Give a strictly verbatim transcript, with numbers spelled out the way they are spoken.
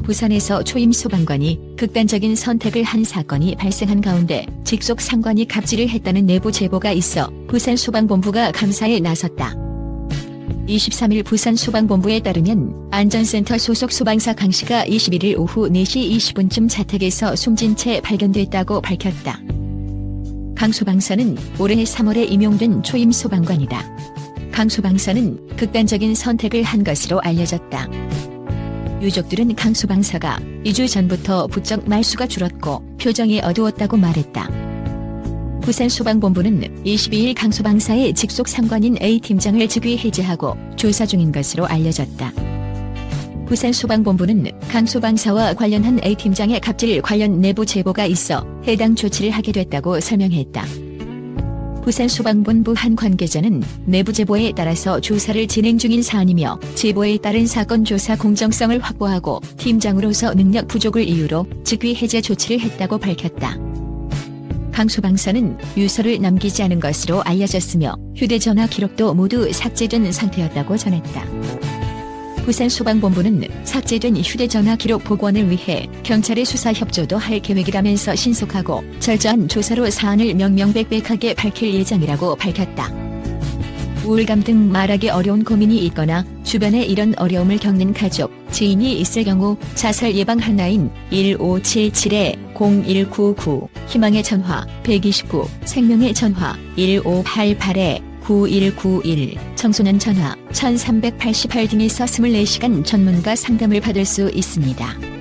부산에서 초임 소방관이 극단적인 선택을 한 사건이 발생한 가운데 직속 상관이 갑질을 했다는 내부 제보가 있어 부산소방본부가 감사에 나섰다. 이십삼일 부산소방본부에 따르면 안전센터 소속 소방사 강씨가 이십일일 오후 네 시 이십 분쯤 자택에서 숨진 채 발견됐다고 밝혔다. 강 소방사는 올해 삼월에 임용된 초임 소방관이다. 강 소방사는 극단적인 선택을 한 것으로 알려졌다. 유족들은 강 소방사가 이 주 전부터 부쩍 말수가 줄었고 표정이 어두웠다고 말했다. 부산소방본부는 이십이일 강 소방사의 직속 상관인 A팀장을 직위 해제하고 조사 중인 것으로 알려졌다. 부산소방본부는 강 소방사와 관련한 A팀장의 갑질 관련 내부 제보가 있어 해당 조치를 하게 됐다고 설명했다. 부산소방본부 한 관계자는 내부 제보에 따라서 조사를 진행 중인 사안이며 제보에 따른 사건 조사 공정성을 확보하고 팀장으로서 능력 부족을 이유로 직위 해제 조치를 했다고 밝혔다. 강 소방사는 유서를 남기지 않은 것으로 알려졌으며 휴대전화 기록도 모두 삭제된 상태였다고 전했다. 부산소방본부는 삭제된 휴대전화 기록 복원을 위해 경찰의 수사 협조도 할 계획이라면서 신속하고 철저한 조사로 사안을 명명백백하게 밝힐 예정이라고 밝혔다. 우울감 등 말하기 어려운 고민이 있거나 주변에 이런 어려움을 겪는 가족, 지인이 있을 경우 자살 예방 한라인 일오칠칠 공일구구, 희망의 전화 백이십구, 생명의 전화 일오팔팔 구일구일, 청소년 전화 천삼백팔십팔 등에서 이십사 시간 전문가 상담을 받을 수 있습니다.